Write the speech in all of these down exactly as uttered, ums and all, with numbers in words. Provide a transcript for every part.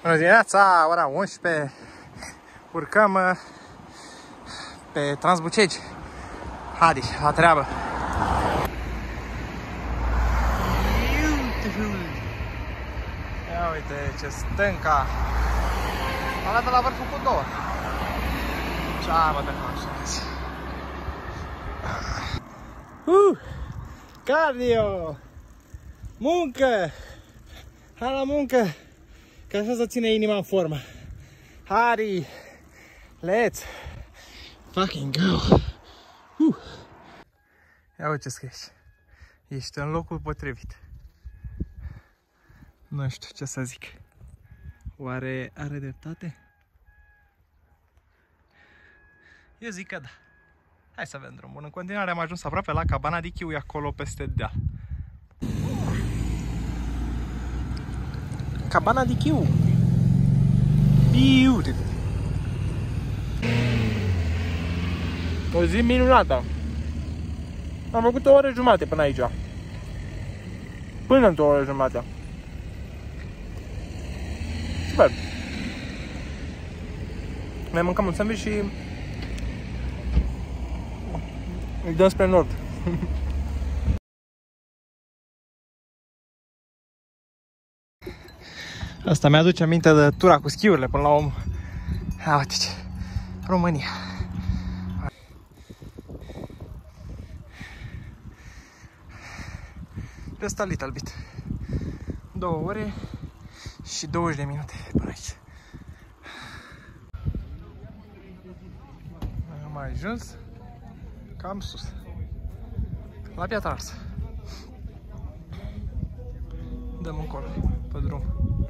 Bună dimineața, ora unsprezece. Urcăm pe Transbucegi. Hadi, la treabă. Ia uite ce stânca. Ala de la vârful cu două. Ceamă de conștiință. Uh, cardio! Muncă! Hai la muncă! Că așa să ține inima în formă. Hari! Let's fucking go! Uh. Ia uite ce scrie. Ești în locul potrivit. Nu știu ce să zic. Oare are dreptate? Eu zic că da. Hai să vedem drumul. În continuare am ajuns aproape la cabana de kiwi acolo peste deal. Cabana de kiwi. Beautiful. O zi minunată. Am făcut o oră jumate până aici. Până într-o oră jumate. Super. Mai mâncăm un sandwich și îi dăm spre nord. Asta mi-aduce aminte de tura cu schiurile până la om. Ia uite ce. România. Just a little bit. Două ore și douăzeci de minute până aici. Am ajuns cam sus. La Piatra Arsă. Dăm încolo, pe drum.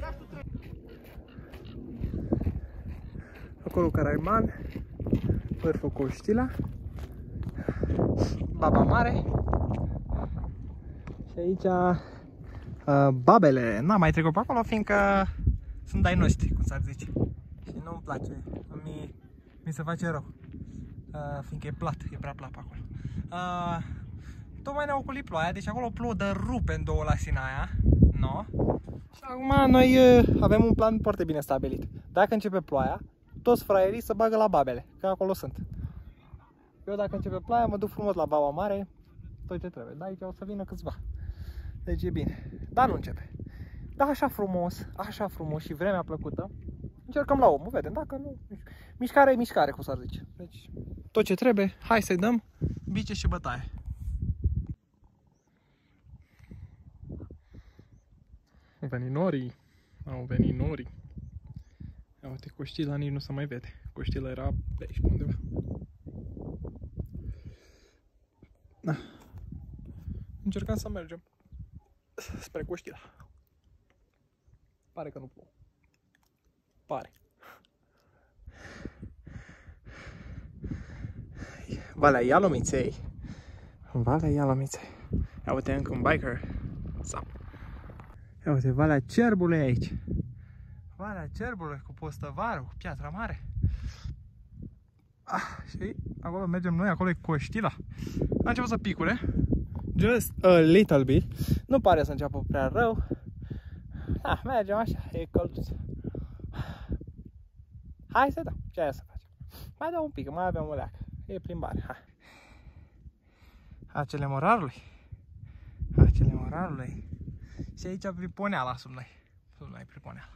Acolo Caraiman, vârful Coștila, Baba Mare și aici uh, Babele. N-am mai trecut pe acolo fiindcă sunt dai noștri, cum s-ar zice. Și nu-mi place, mi, mi se face rău, uh, fiindcă e plat, e prea plat pe acolo. Uh, tocmai ne-a ocolit ploaia, deci acolo plouă de rupe în două la Sinaia, no? Și acum noi uh, avem un plan foarte bine stabilit. Dacă începe ploaia, toți fraierii se bagă la Babele, că acolo sunt. Eu dacă începe ploaia, mă duc frumos la Baba Mare, tot ce trebuie. Da, aici o să vină câțiva. Deci e bine. Dar nu începe. Dar așa frumos, așa frumos și vremea plăcută, încercăm la omul, vedem, dacă nu... Mișcare e mișcare, cum s-ar zice. Deci, tot ce trebuie, hai să-i dăm bice și bătaie. Au venit norii, au venit norii. Ia uite, Coștila nici nu se mai vede. Coștila era pe aici, pe undeva. Da. Încercăm să mergem spre Coștila. Pare că nu plouă. Pare. Valea Ialomiței. Valea Ialomiței. Ia uite, încă un biker. Sau. Ia uite, Valea Cerbului aici. Valea Cerbului cu Postăvarul, cu Piatra Mare. Ah, și acolo mergem noi, acolo e Coștila. A început să picure. Just a little bit. Nu pare să înceapă prea rău. Ah, mergem așa, e călduț. Hai să dăm, ce aia să facem? Mai dau un pic, mai avem o leacă. E plimbare, hai. Acele morarului. Acele morarului. Și aici priponeala sub noi. Sub noi priponeala.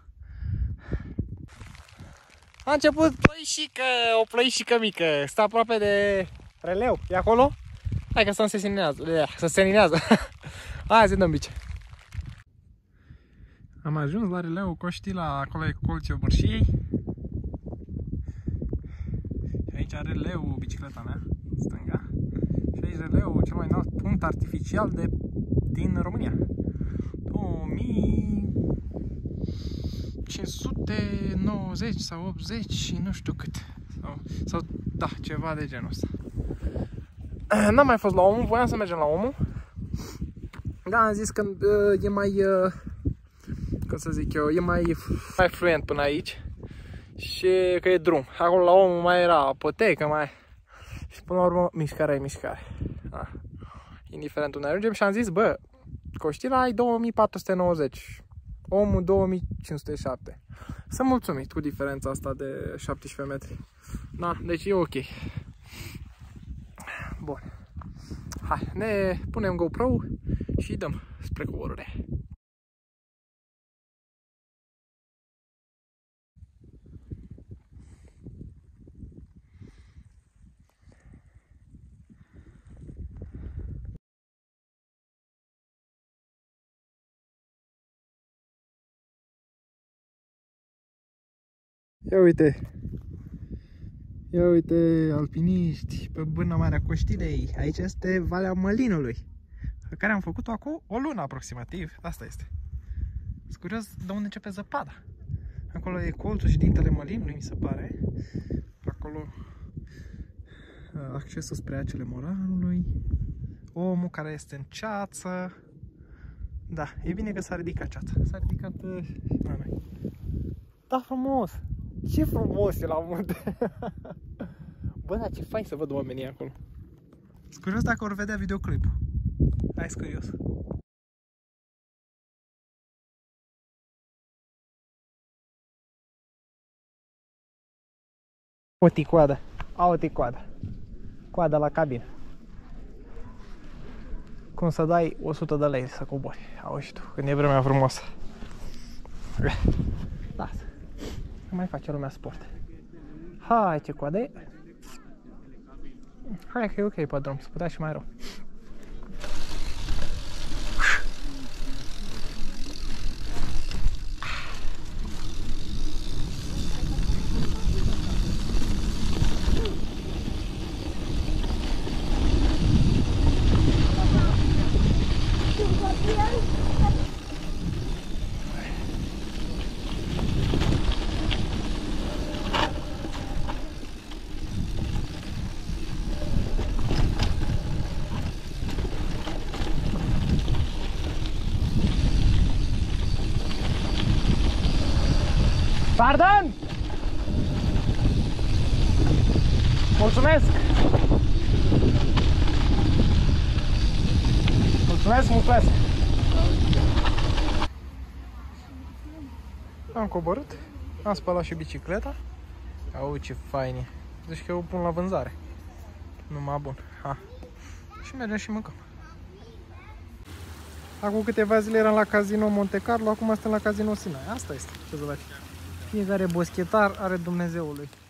A început ploișică, o ploișică mică, stă aproape de releu, e acolo? Hai că să se seninează, să se seninează. Hai să dăm bice. Am ajuns la releu Coștila, acolo e colțul Mărșiei. Și aici are releu bicicleta mea, stânga. Și aici releu cel mai înalt punct artificial de, din România. două mii cinci sute nouăzeci sau optzeci și nu știu cât. Sau, sau da, ceva de genul ăsta. N-am mai fost la omul, voiam să mergem la omul. Dar am zis că uh, e mai, uh, cum să zic eu, e mai, mai fluent până aici. Și că e drum. Acolo la omul mai era apotecă, mai... Și până la urmă, mișcarea e mișcare. Ah. Indiferent unde ajungem și am zis, bă, Coștila ai două mii patru sute nouăzeci. Omul două mii cinci sute șapte. Sunt mulțumit cu diferența asta de șaptesprezece metri. Da, deci e ok. Bun. Hai, ne punem GoPro și dăm spre coborâre. Ia uite, ia uite alpiniști pe Bârna Marea Coștilei. Aici este Valea Mălinului, pe care am făcut-o acum o lună aproximativ. Asta este. Sunt curios de unde începe zăpada. Acolo e colțul și dintele Mălinului, mi se pare. Acolo accesul spre Acele Moranului. Omul care este în ceață. Da, e bine că s-a ridicat ceața. S-a ridicat la noi. Da, frumos! Ce frumos e la munte! Bă, dar ce fain să văd oamenii acolo. Sunt curios dacă vor vedea videoclipul. Hai, sunt curios. O ticoadă. A, o ticoadă. Coada la cabină. Cum să dai o sută de lei să cobori. Auzi tu, când e vremea frumoasă. Lasă. Mai face lumea sport. Hai, ce coadă e. Hai că e ok pe drum, se putea și mai rău. Pardon! Mulțumesc! Mulțumesc, mulțumesc! Am coborât, am spălat și bicicleta. Au, ce fain e! Deci că eu o pun la vânzare. Numai bun. Ha. Și mergem și mâncăm. Acum câteva zile eram la Casino Monte Carlo, acum suntem la Casino Sinaia. Asta este, ce să faci. Fiecare boschetar are Dumnezeul lui.